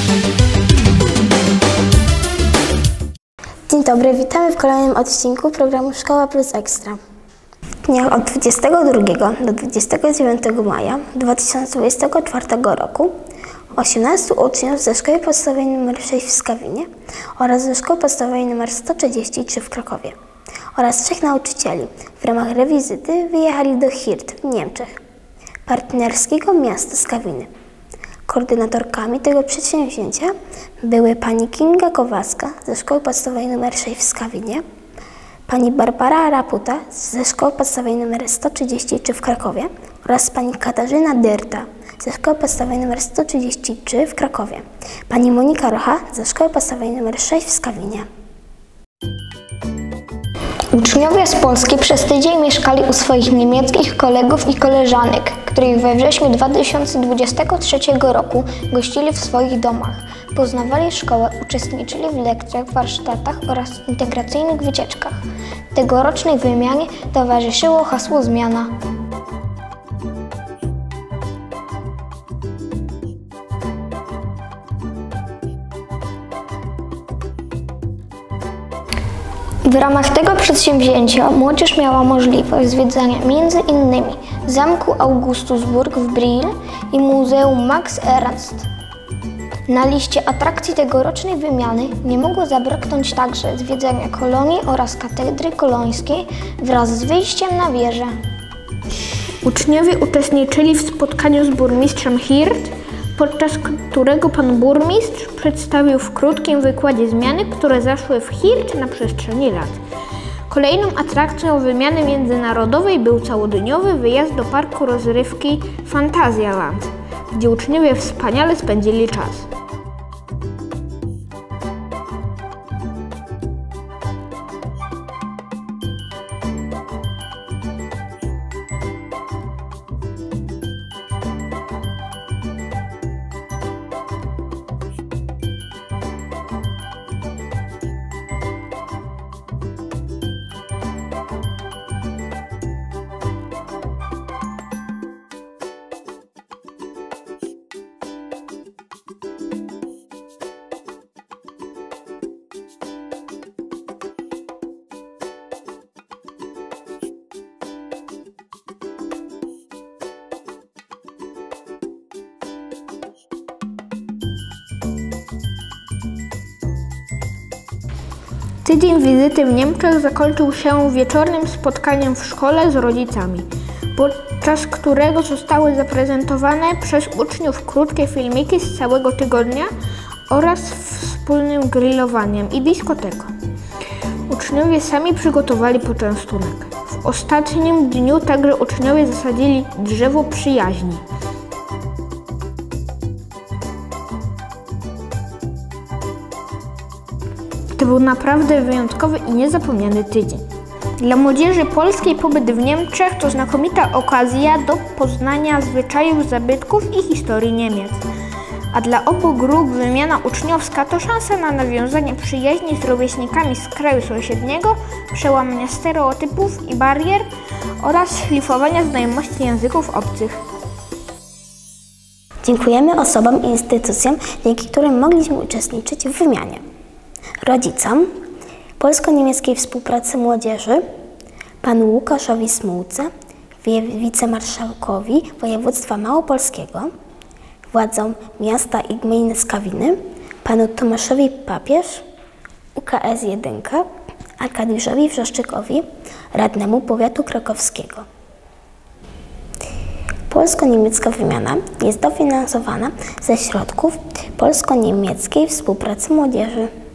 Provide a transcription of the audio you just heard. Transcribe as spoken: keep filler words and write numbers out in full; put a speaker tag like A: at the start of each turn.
A: Dzień dobry, witamy w kolejnym odcinku programu Szkoła Plus Ekstra. W dniach od dwudziestego drugiego do dwudziestego dziewiątego maja dwa tysiące dwudziestego czwartego roku osiemnastu uczniów ze Szkoły Podstawowej nr sześć w Skawinie oraz ze Szkoły Podstawowej nr sto trzydzieści trzy w Krakowie oraz trzech nauczycieli w ramach rewizyty wyjechali do Hirt w Niemczech, partnerskiego miasta Skawiny. Koordynatorkami tego przedsięwzięcia były pani Kinga Kowalska ze Szkoły Podstawowej nr sześć w Skawinie, pani Barbara Raputa ze Szkoły Podstawowej nr sto trzydzieści trzy w Krakowie oraz pani Katarzyna Dyrta ze Szkoły Podstawowej nr sto trzydzieści trzy w Krakowie, pani Monika Rocha ze Szkoły Podstawowej nr sześć w Skawinie.
B: Uczniowie z Polski przez tydzień mieszkali u swoich niemieckich kolegów i koleżanek, których we wrześniu dwa tysiące dwudziestego trzeciego roku gościli w swoich domach. Poznawali szkołę, uczestniczyli w lekcjach, warsztatach oraz integracyjnych wycieczkach. Tegorocznej wymianie towarzyszyło hasło zmiana. W ramach tego przedsięwzięcia młodzież miała możliwość zwiedzania między innymi Zamku Augustusburg w Brill i Muzeum Max Ernst. Na liście atrakcji tegorocznej wymiany nie mogło zabraknąć także zwiedzania Kolonii oraz Katedry Kolońskiej wraz z wyjściem na wieżę.
C: Uczniowie uczestniczyli w spotkaniu z burmistrzem Hirt, podczas którego pan burmistrz przedstawił w krótkim wykładzie zmiany, które zaszły w Hirt na przestrzeni lat. Kolejną atrakcją wymiany międzynarodowej był całodniowy wyjazd do parku rozrywki Phantasialand, gdzie uczniowie wspaniale spędzili czas. Tydzień wizyty w Niemczech zakończył się wieczornym spotkaniem w szkole z rodzicami, podczas którego zostały zaprezentowane przez uczniów krótkie filmiki z całego tygodnia oraz wspólnym grillowaniem i dyskoteką. Uczniowie sami przygotowali poczęstunek. W ostatnim dniu także uczniowie zasadzili drzewo przyjaźni. To był naprawdę wyjątkowy i niezapomniany tydzień. Dla młodzieży polskiej pobyt w Niemczech to znakomita okazja do poznania zwyczajów, zabytków i historii Niemiec. A dla obu grup wymiana uczniowska to szansa na nawiązanie przyjaźni z rówieśnikami z kraju sąsiedniego, przełamania stereotypów i barier oraz szlifowania znajomości języków obcych.
A: Dziękujemy osobom i instytucjom, dzięki którym mogliśmy uczestniczyć w wymianie. Rodzicom, Polsko-Niemieckiej Współpracy Młodzieży, panu Łukaszowi Smułce, wicemarszałkowi województwa małopolskiego, władzom miasta i gminy Skawiny, panu Tomaszowi Papież, U K S jeden, Arkadiuszowi Wrzeszczykowi, radnemu powiatu krakowskiego. Polsko-niemiecka wymiana jest dofinansowana ze środków Polsko-Niemieckiej Współpracy Młodzieży.